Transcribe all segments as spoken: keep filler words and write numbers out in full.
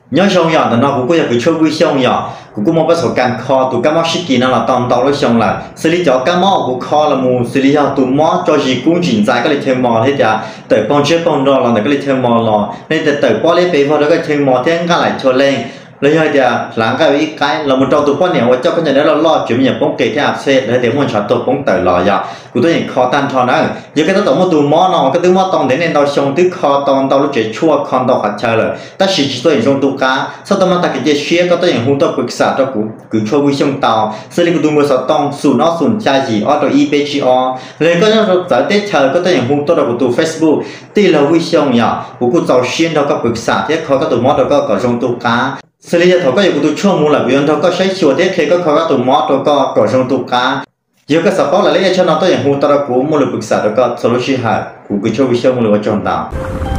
nhớ xong giờ nó cũng có cái chơi vui xong giờ cũng có một cái số càng kho tụ cá mò xích kỳ nó là tòng tàu nó xong là xử lý cho cá mò cũng kho là mù xử lý cho tụ mò cho gì cũng chỉnh giải cái lịch thêm mò thế giờ tới phong chế phong đó là cái lịch thêm mò lò nên tới tới qua lấy bể vào đó cái thêm mò thế cái lại cho lên lấy hơi giờ lãng cái ý cái là một trong tụ quan niệm cho cái nhà đó là lo chuyện nhà bóng kề cái áp xe để để muốn chọn tụ bóng tới lò giờ cũng tôi nhìn kho tan thò nữa giờ cái đó một tụ mò nó cái tụ mò tòng đến nên tàu xong tụ kho tòng tàu nó chạy chua con tàu hạt chơi rồi ta chỉ chỉ tôi nhìn trong tụ cá sau đó mà ta cái gì xé có tôi nhìn hung tàu bực xả cho cũng cứ chua vui xong tàu xử lý cái tụ mò sao tòng sùn nó sùn chai gì ở đó i bê giê o rồi có những giờ tết chờ có tôi nhìn hung tàu đó của tụ Facebook tì là vui xong giờ cũng cũng tàu xuyên đó có bực xả thế khó có tụ mò đó có có trong tụ cá xử lý cho thầu có những tụ chua mù là vì thầu có xây chùa thế khi có khó có tụ mò đó có có trong tụ cá giờ cái support là lấy cho nó tôi những hung tàu đó của một lực bực xả đó có solution hạt cũng cứ chua vui xong một lực trong tàu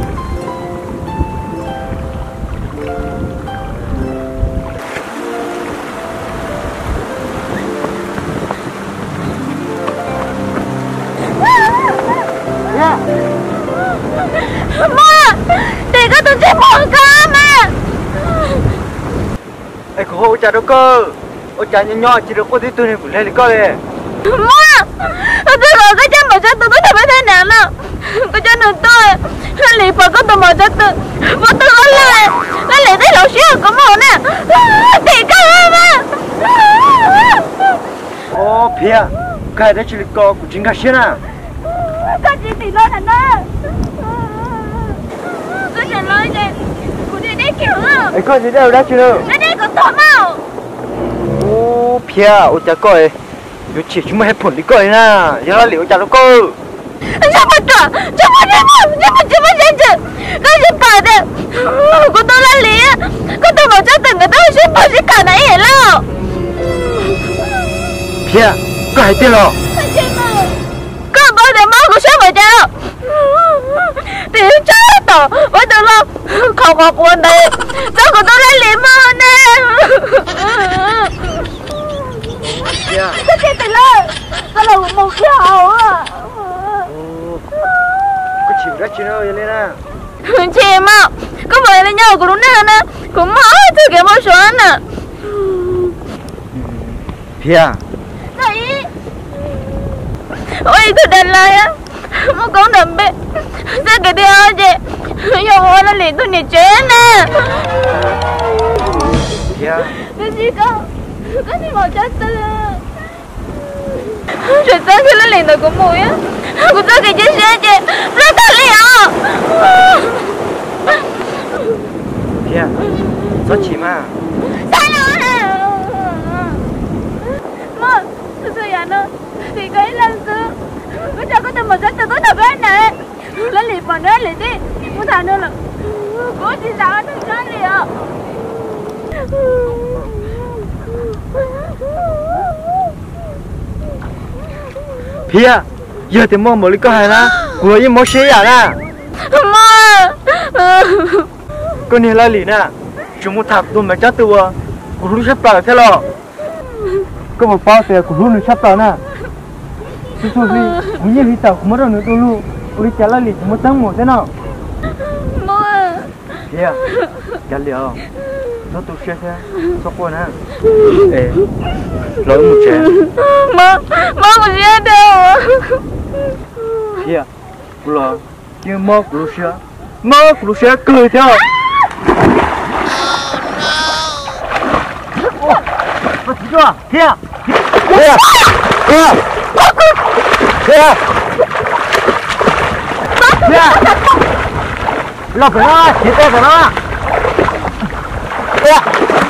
ôi cha đâu cơ, ôi cha nhỏ nhỏ chỉ được có tí tôi này cũng lên được cơ này. Má, tôi gọi cái chân mà cho tôi tôi phải thế nào nào, cái chân được tôi, nó lì phải có tôi mà cho tôi, mà tôi nó lại, nó lại thấy lẩu xíu có màu nè, thì cơ mà. Ô Pia, cái đấy chỉ là co của chính cái xíu à? Cái gì thì lo thành đó, tôi sẽ nói gì, của đi đi kiểu à? Cái gì đâu đã chưa? Nó đi có tỏ màu. Ô Pia, ôi cha coi, yo chỉ chúng mày hết phun đi coi na, giờ là liệu cha đâu cơ. Sao mà trả, sao mà trả, sao mà trả mà trả trả, cái gì phải đấy, của tôi là lý, của tôi bảo cho từng người tôi sẽ bảo sẽ cả nãy hết lo. Pia, có hay tiền lo? Có bao giờ máu của sao mà trả? Thì chết rồi, với tôi lo, không có quân đây, sao của tôi là lý mà nè. Cái gì tình ơi, cái là một kiểu à. Có chịu ra chứ đâu vậy Lena? Chị mà, có phải là nhau của đúng nào nè, cũng máu từ cái máu số nè. Pia. Đấy. Ôi tôi đần lại á, một con đầm bê, sao cái điều gì? Giờ hoa nó liền tôi nhảy chết nè. Pia. Cái gì cơ? Cái gì màu chết tư? Chuyện sáng khi nó liền tôi cũng mùi á, cũng sao cái chiếc xe chị, nó thật liệu. Pia, sao chị mà? Sao rồi? Mà, tôi sao vậy nó? Thì cái lần xưa, có cho có tầm một sách tôi có tập hết nè. Nó liền vào đó liền đi, muốn thằng nữa là, có gì sao nó nói liệu? Pia, giờ thì mua một ly có hay na, vừa như mua xe à na. Mà, con này là gì nè? Chúng muốn thằng tôi mà chắc tôi, của lúc sắp tới thế lo. Có một bao tiền của lúc sắp tới nè. Tôi thôi đi, muốn gì đi tàu cũng mất rồi nữa tôi luôn. Tôi đi trả lại liền một tháng một thế nào? mà. Pia, trả liệu. Nó tôi xe thế, sao quên hả? Ê, lỗi một trẻ. Má, má của xe đâu? Pia, cô lo, nhưng mơ của lúc xe, mơ của lúc xe cười theo. Ô, nó chỉ cho, Pia, Pia, Pia, Pia, Pia, lo phải nó, chỉ tay phải nó. Pia.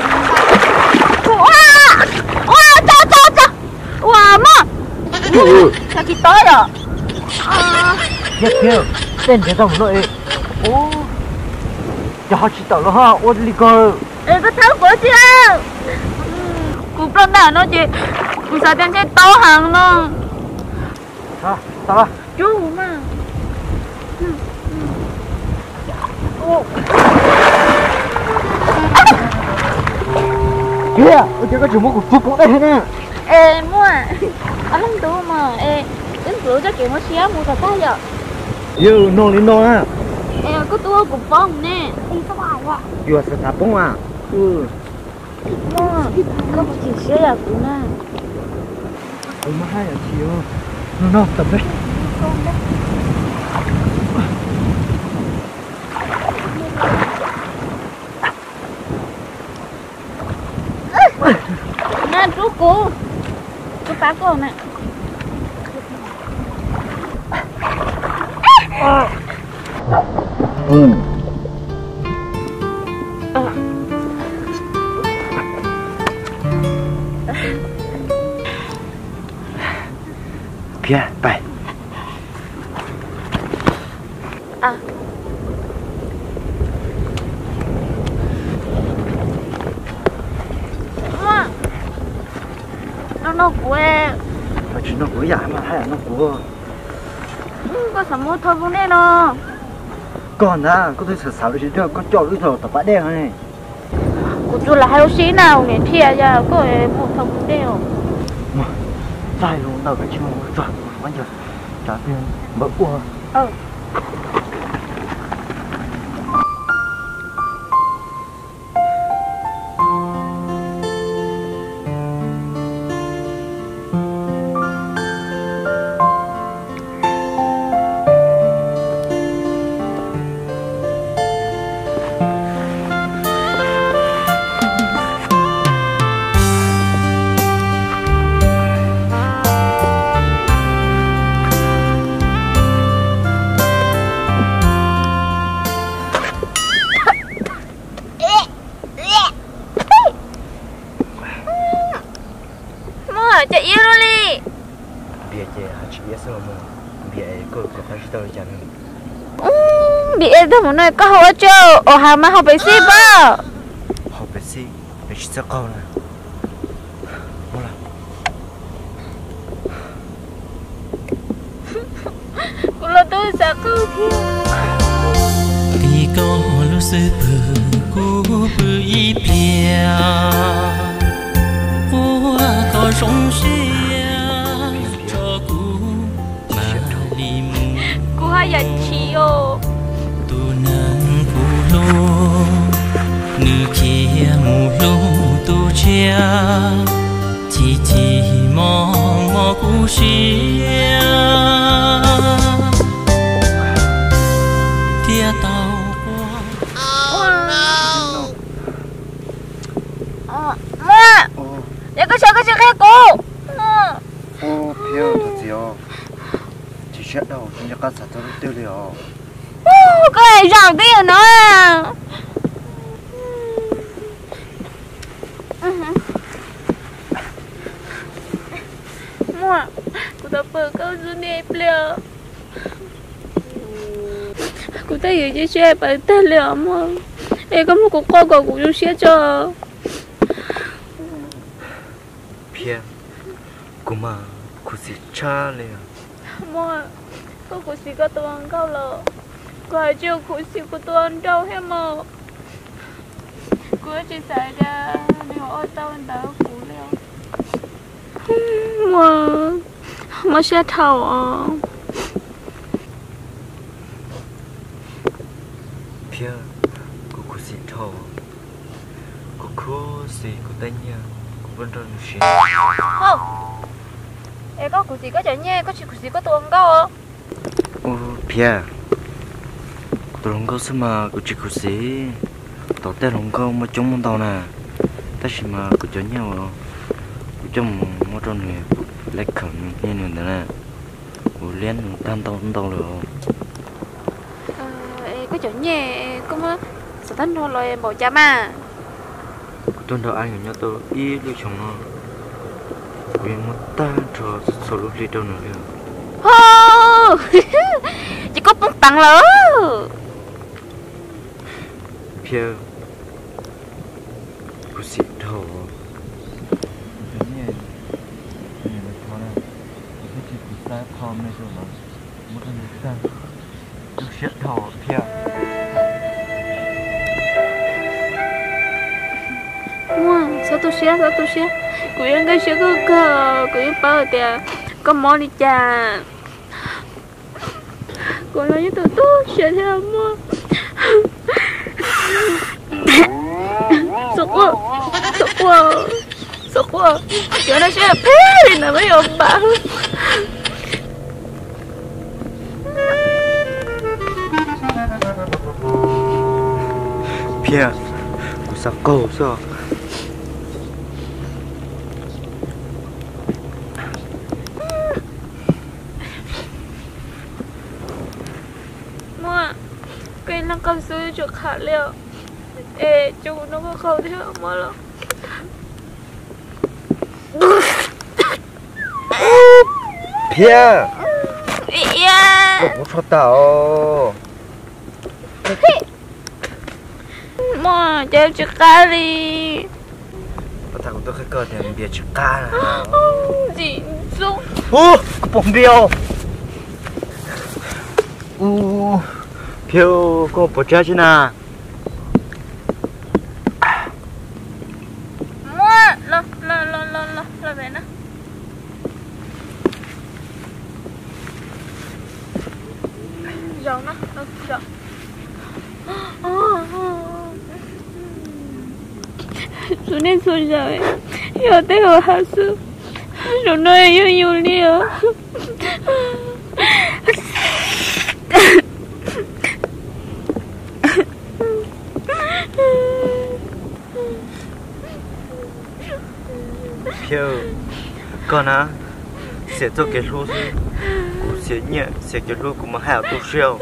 Wow, wow, cha cha cha, wow má, sao chị tới rồi? Biết chưa, tên thế dòng nội. Ô, cho họ chỉ tao lo ha, ô đi cơ. Ê, cái tháo của chị à? Cục đó nào nó chị, cục sao tên chết tao hàng nó. À, sao à? Chú mà. Ô. Kìa, ôi trời, có chủ mua của phúc cũng đây nè. Ê, mua à? Anh không đủ mà, ê, đến cửa cho chị mua xíu mua thật tay vậy. Yêu, nôn lên nôn á. Ê, có tua của bông nè đi các bạn ạ vừa sẽ thả bông à ừ mua có một chỉ xe là của nè ừ mà hai là chiều nó nó tập đấy nè chú cô chú phá cô nè ừ Pia, bye. À. Mà. Nó nó của em. Mà chuyện nó của giải mà hay là nó của có sao mua thôi vấn đề nó. Còn à, có thể sợ sao được chứ con chó đứa thầu tập bãi đen này. Cô chú là hai xí nào nè thiệt ra có một thôi vấn đề không? Mà sai luôn đâu cái chuyện rồi bây giờ trả tiền mở qua. Ừ. Chạy yêu luôn đi. Bia chè chỉ biết sao mà bia có có phải tao chẳng. Bia đâu mà nói có hậu cho, ở hà mà học bác sĩ ba. Học bác sĩ, bác sĩ sao câu nè. Mua là. Cô lo tôi sao câu kia. Đi có lúc xưa bự cũ bự ý bia. Có sống cho cũ mà đi mù cô hay là chị ô tu nâng phù lô nữ kia mù lô tu chia chỉ chỉ mò mò cũ xia tia tàu để có chơi cái chuyện khác cô. Ô, Pia thật gì ô? Chỉ chết đâu, chúng ta cắt sạch cho nó tiêu liều. Ô, cái này rằng cái gì nữa à? Mua, cô ta bơ câu dưới nếp liều. Cô ta hiểu chứ chơi bởi tên liều mà. Ê, có một cuộc coi của cô chú xe cho. Pia, cô mà cô sẽ cha liền. Mua, cô cô sẽ có tôi ăn câu lợ. Cô hãy chưa cô sẽ có tôi ăn đâu hết mà. Cô chỉ xảy ra điều ở tao ăn đỡ phụ liều. Mua, mua xe thầu à. Pia, cô cô sẽ thầu. Cô cô sẽ có tay nha. Vẫn còn gì? Không. Em có cụ gì có chả nhé, có chị cụ gì có tuồng đâu. Ô, Pia. Tôi không có sự mà cụ chỉ cụ gì. Tao tên không có mà chúng mong tao nè. Ta chỉ mà cụ chở nhau. Cụ trong một trong người lấy khẩn như người ta nè. Cụ liên tan tao không tao được. Ờ, em có chả nhé, có mà sao thân thôi rồi em bỏ cha mà. Tôi đâu ai nhớ tôi ý lưu chồng nó vì một ta cho số lúc đi đâu nữa được. Hô, chỉ có bông tặng lỡ. Pia, cô xịt thầu. Pia. Mua, sao tôi xe, sao tôi xe. Cô yên cái xe cơ cơ, cô yên bao tiền, có món đi chà. Cô nói với tôi tôi xe theo mua. quá sợ quá sợ quá giờ nó sẽ phê thì nó mới ôm bà Pia, cô sao cô sao? mua cái năng cầm suy cho khá liệu ê chú nó có khâu thế mà lo Pia, yeah cô sao tao? mua cho chú cá đi Thằng tôi cái cơ thì bia chữ cá là gì xuống ô có bông biêu ô biêu có bột trái chứ na mua lo lo lo lo lo lo về nó dầu nó dầu xuống đến xuống rồi giờ tới ở hạ sư rồi nói yêu yêu liêu biêu con á sẽ cho cái lúa gì cũng sẽ nhẹ sẽ cái lúa cũng mà hảo tốt siêu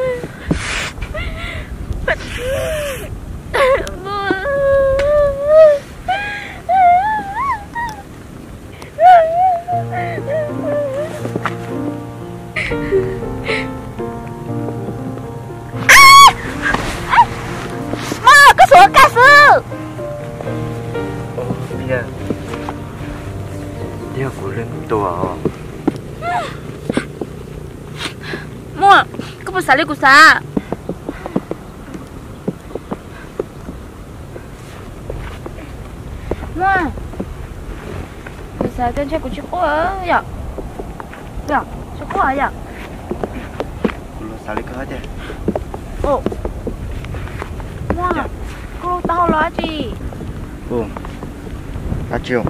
má có sủa cá sư bây giờ đeo của lên tổ mua có bao xài của xa mua bây giờ tên chơi của chú cô ở dạ dạ chú cô ở dạ sao lại có thế ồ mua cô tao lo gì ồ đã chiều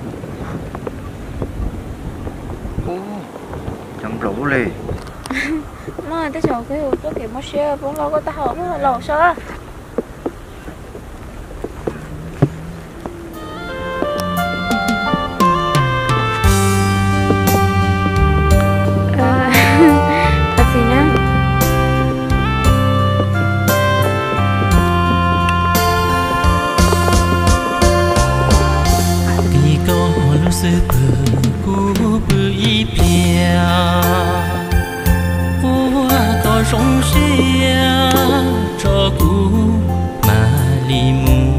ô chẳng rủ lì mà tới giờ cái chỗ kiểu mất xe cũng lo có tao nó lò sao thật gì nhá kỳ có lúc xưa bờ cũ bờ y pia vua có sông xia cho cũ mà li mù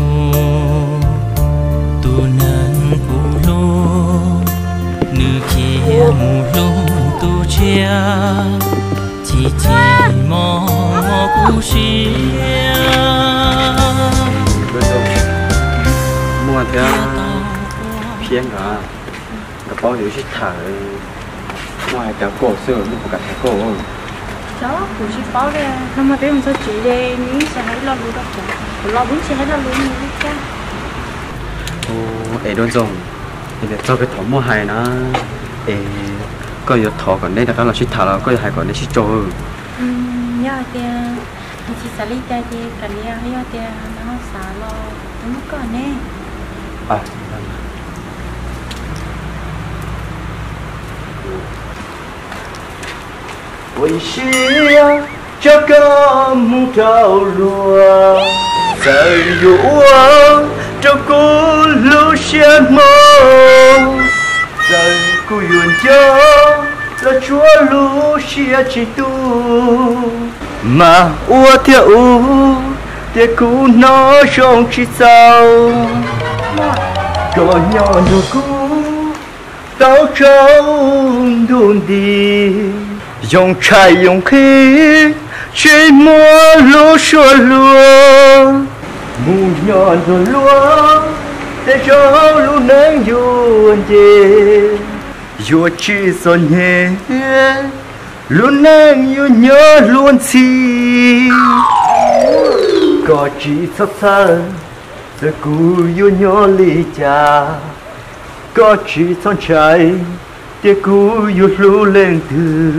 tu nâng cũ lô nữ kia mù lô tu chia chỉ chỉ mò mò cũ xia mua theo phiên cả cả bao nhiêu chiếc thả ngoài cả cổ sữa cũng cả cổ đó cũng chỉ bảo đây nó mà biết mình sao chỉ đây những sẽ hay lo luôn đó chẳng lo bốn sẽ hay lo luôn như thế cha ô ấy đơn dùng thì để cho cái thỏ mua hài nó ê có nhiều thỏ còn đây là các loại chiếc thả là có hài còn đây chiếc trâu ừm nhớ tiền mình chỉ xử lý cái gì cái này hay nhớ tiền nó xả lo đúng còn nè à Ôi xia cho có mu trâu lúa Giờ dụ cho cô lúa xe mô Giờ cô yuồn cho là chúa lúa xe chỉ tu Mà ua theo u để cô nó trong chỉ sao Có nhỏ nhỏ cô tao trong đồn đi dùng trái dùng khí chỉ mua lúa xua lúa mù nhọn rồi lúa để cho lúa nắng yuan về yuan chỉ son nhẹ lúa nắng yuan nhớ luôn chi có chỉ sắp xa để cú yêu nhỏ lì cha có chỉ son trái để cú yêu lũ lên từ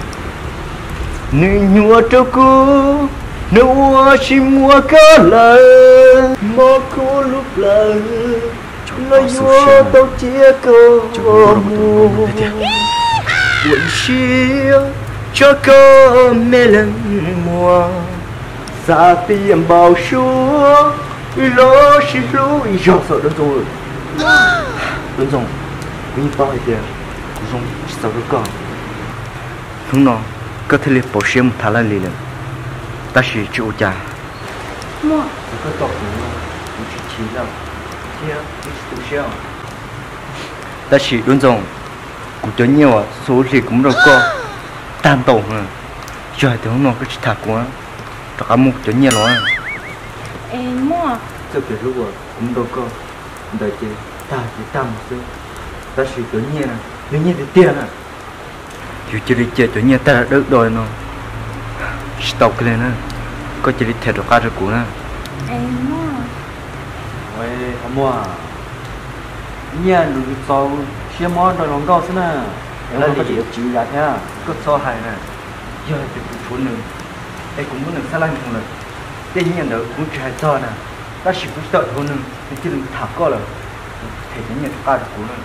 nữ nhua cho cú nữ hoa chỉ mua cá lời mò cô lúc lời lời nhua tao chia cơ mù buồn chia cho cơ mê lần mùa xa tiền bao số lo xí lú giờ sợ đơn rồi đơn rồi cái bao nhiêu tiền cũng không sợ được cả không nó có thể liệt bảo hiểm thà là liền ta chỉ chịu trả mua cái tóc nó cũng chỉ chỉ là kia cái tổ chức ta chỉ đơn rồi cũng cho nhiều à số gì cũng đâu có tam tổ nữa trời thì nó cứ chỉ thả quá tất cả một cho nhiều rồi em mua cái việc lúc à cũng đâu có đợi chị ta chỉ tam một xíu ta chỉ cho nhiều nè nếu như thì tiền à dù chỉ đi chơi cho nhiều ta đã được rồi nó stop cái này nè có chỉ đi theo được cả được cũ nè em mua ôi không mua nhà lụi sau xe món rồi lòng cao thế nè em có chỉ chịu ra thế à có so hài nè giờ thì cũng trốn nữa em cũng muốn được xa lanh không rồi đây nhận được cũng chạy to nè ta chỉ cũng sợ thôi nữa thì chỉ đừng thả co là thể những nhận cả được cũ nữa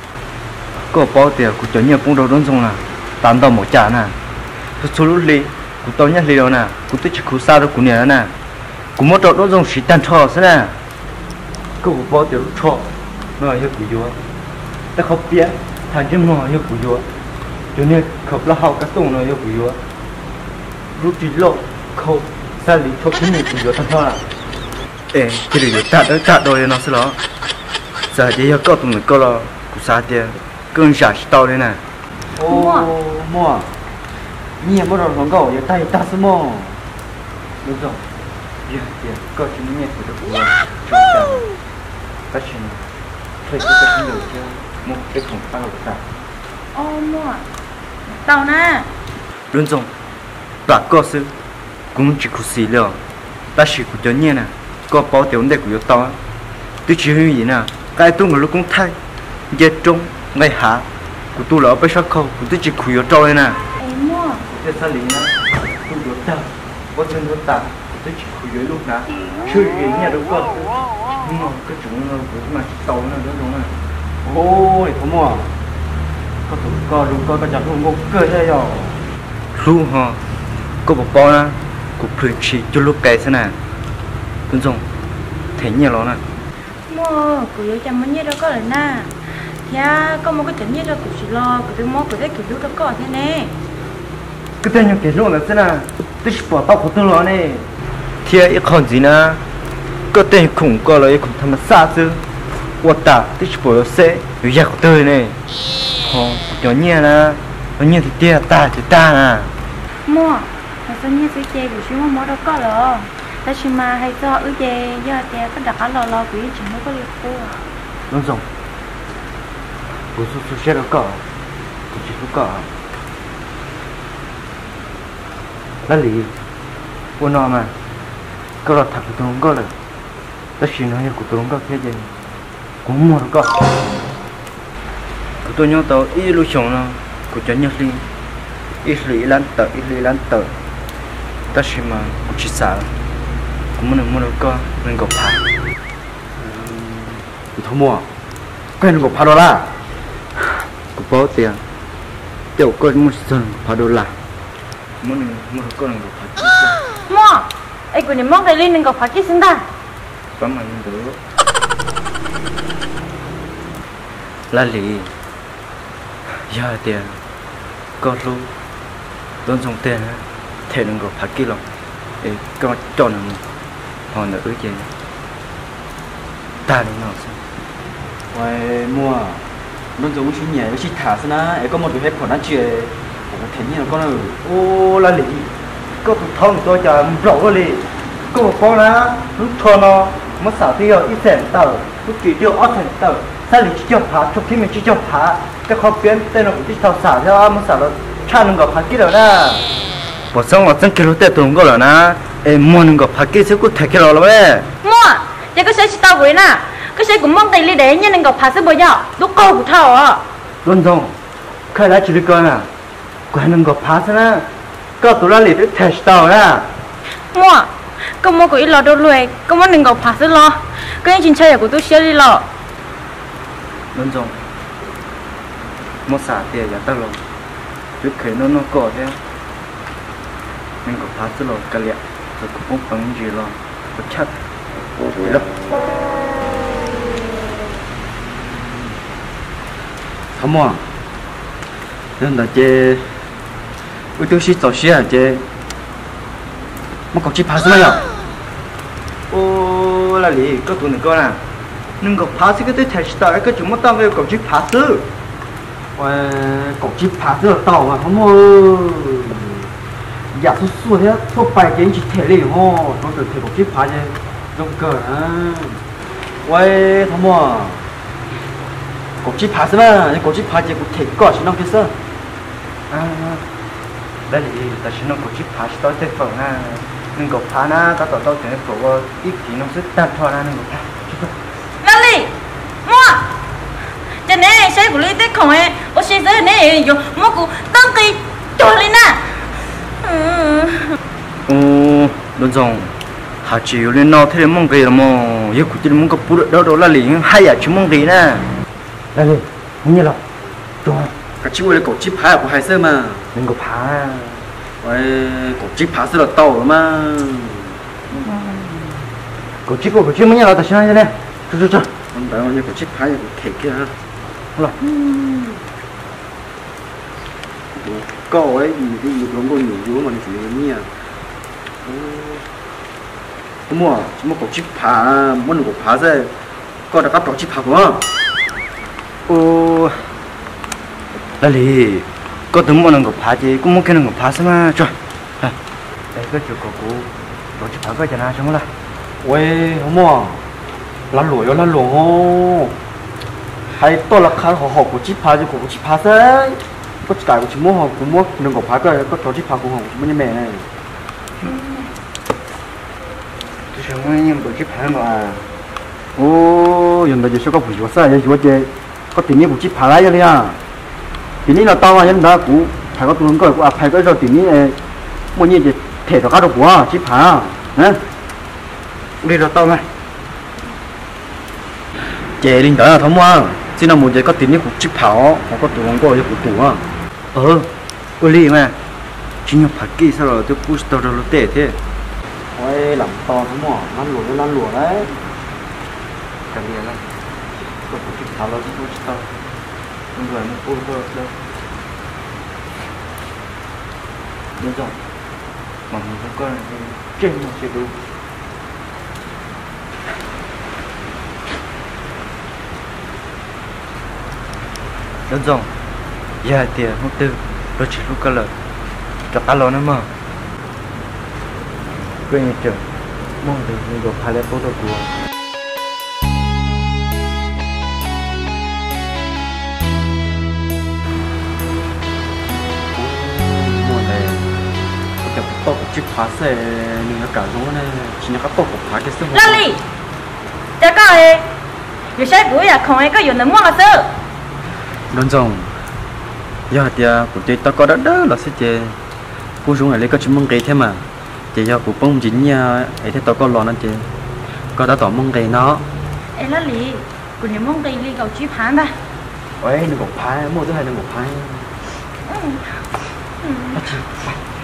có bao tiền cũng cho nhiều cũng đâu đón xong nè tám đồng một trả nè tôi số lúc đi cũng tao nhắc đi đâu nè cũng tôi chỉ khu xa đâu cũng nhớ nè cũng một chỗ đón xong chỉ tan thọ thế nè có bao tiền lúc thọ nó là của vua ta không biết thằng chim ngò như của vua cho nên không là học các tông nó như của vua lúc đi lộ không xa lý cho cái này của vua thằng thọ ê cái này ta đã ta đôi nó sẽ lo giờ chỉ có tụi mình có lo của xa tiền cơn giả tao đây nè ô mua nhiều bắt đầu nó gõ giờ tay ta sẽ mua đúng rồi giờ giờ có chúng nhẹ của được của chúng ta các chuyện thôi cái cái điều chứ một cái không phải là ta ô mua tao nè đúng rồi ta có sự cũng chỉ có xí了ta chỉ có cho nhẹ nè có bảo tiền đây của tao tôi chỉ hiểu gì nè cái tôi người lúc cũng thay giờ trong ngày hạ của tôi là bây giờ không của tôi chỉ khuya trôi nè em mua cái sao lý nè tôi được ta có chân được ta tôi chỉ khuya lúc nè chưa gì nhà đâu có nhưng mà cái chúng nó cũng mà tàu nó đó đúng không ôi không mua có tụi có đúng có cái chặt luôn có cơ thế rồi luôn hả có một bao nè cũng phải chỉ cho lúc cái thế này đúng không thấy nhiều lắm nè mua của yêu chăm mấy nhiêu đâu có lại nè ya có một cái chuyện như đó của chị lo của tôi mua của tôi kiểu lúc đó có thế nè cái tên những cái luôn là thế nào tôi chỉ bỏ tao của tôi lo nè thì ít còn gì nè cái tên khủng có là khủng tham gia chứ quạt ta tôi chỉ bỏ xe rồi giặc của tôi nè họ nhỏ nhẹ nè nhỏ nhẹ thì tia ta thì ta nè mua mà sao như cái chè của chị mua mua đâu có rồi ta chỉ mà hay cho ứ chè do chè có đặt lo lo của chị nó có được cô đúng rồi bố số số xe đó có cũng chỉ có là lý bố nói mà có là thật của tôi không có là ta chỉ nói của tôi không có cái gì cũng mua có của tôi nhớ tao ít lúc sống nó của cho nhớ đi ít lý lăn tờ ít lý lăn tờ ta chỉ mà cũng chỉ sợ cũng muốn mua được có nên gặp phá thôi mua quen gặp phá đó là có bao tiền tiểu con một sân phá đô la muốn mua con được phá mua ai của niệm mong cái linh đừng gặp phá kia xin ta bấm mà nhìn được là lý giờ tiền con lu tôn dùng tiền thể đừng gặp phá kia lòng để con chọn được còn nữa gì ta đi nào xem vậy mua nó giống như nhảy với chị thả xem na, ấy có một cái hết còn nói chuyện, có thể như là con ở, ô là lì, có tụi thông tôi chờ rõ cái lì, có một con á, lúc thua nó, mất xả tiêu ít tiền tờ, lúc chỉ tiêu ót tiền tờ, sao lì chỉ cho phá, chụp phim mình chỉ cho phá, cái khó biến tên nó cũng chỉ thao xả cho mất xả nó, cha nó gặp phá kia rồi na, bỏ xong rồi chân kia tụi nó gọi là na, em mua nó gặp phá kia sẽ có thể kia rồi đấy, mua, chỉ có sẽ thế chỉ tao với nè cái xe cũng mong tay đi đấy nhưng đừng gặp phá sức bao giờ lúc câu của thảo à luôn xong khai đã chỉ được coi nè quay đừng gặp phá sức nè có tụi nó liền test tao nè mua công mua của ít lò đâu lùi công mua đừng gặp phá sức lo cái chuyện chơi của tôi xe đi lò luôn xong một xả tiền giả tao luôn trước khi nó nó cọ thế mình gặp phá sức rồi cái liệt rồi cũng không bằng gì lo có chắc vậy đó không à nên là chế tôi tôi xin tao xin à chế mà còn chỉ phá sao nhở ô là gì có tụi này coi nè nhưng còn phá cái tới thầy tao cái chúng nó tao về còn chỉ phá sư và còn chỉ phá sư là tao mà không ơi giả số số thế số bài cái chỉ thể liền ho nó được thể còn chỉ phá chứ trong cờ à vậy không à còn chỉ phá sao mà còn chỉ phá chứ cũng thể có chỉ năm cái sao à đây là ta chỉ nói có chỉ phá chỉ tới tới phần na nên có phá na taต่อต่อถึงก็ว่าอีกทีน้องซื้อตัดทอนะนึงก็ Lali mua cho nên xe của Lý Tích không ấy ô xe dưới này rồi mua của tăng kỳ cho lên nè 어, 넌정 하지 요리 너 테레 몽게 뭐 예쿠티 몽가 뿌르 너도 라리 하야 주몽데나 라리 뭐냐 좋아 같이 원래 고치 파야 고 할세 마 는거 파 왜 고치 파스로 떠오마 고치 고 고치 뭐냐 나다 신하네 저저저 나 오늘 고치 파야 고 케이크야 몰라 có ấy gì cái gì cũng có nhiều dúa mà nó chỉ là nhia mua mua cục chip phá mua được cục phá rồi có được các cục chip phá không ô là gì có từng mua được cục phá chứ cũng mua cái cục phá sao mà cho đây cái chỗ cục cục chip phá cái gì nào chẳng là ôi không mua lăn lụi lăn lụi hay to là khá họ họ cục chip phá chứ cục chip phá rồi có cái của chúng mua họ cũng mua đừng có phá cái có chỗ chỉ phá của họ cũng như mẹ này tôi xem cái những cái chỉ phá mà ô hiện tại giờ có phụ giúp sao giờ giờ có tiền nhiều phụ chỉ phá lại rồi à tiềnนี้เราตามยังได้กูphá có tuần có à phá cái rồi tiềnนี้mua như vậy thể được các đồ của chỉ phá hả đi rồi tao này chế linh đó thông qua xin nào một giờ có tiền nhiều phụ chỉ phá họ có tuần có giờ phụ tủ à ờ ôi lì mà chỉ nhớ phải kỹ sao rồi tôi push tao rồi tệ thế ôi làm to lắm mỏ lăn lùa lăn lùa đấy cái gì đó tôi cũng chịu tháo rồi tôi push tao không phải nó push thôi đâu đúng rồi mà mình không có trên một chế độ đúng rồi giờ tiền không tư rồi chỉ lúc cái lời gặp ta lo nữa mà quên như trời mong được mình gặp hai lẽ phố đồ của mùa này có thể tóc của chiếc phá xe mình nó cả giống này chỉ là các tóc của phá cái xương Lali chả có ấy giờ xe của nhà không ai có dùng để mua là sao đúng rồi giờ thì của chị tao có đất đó là sẽ chơi cô xuống này lấy có chữ mông cây thế mà chị giờ của bông chín nha ấy thế tao có lon anh chị có đã tỏ mông cây nó em là lì của những mong cây lì cầu chip phán ta ôi đừng có phá mua thứ hai đừng có phá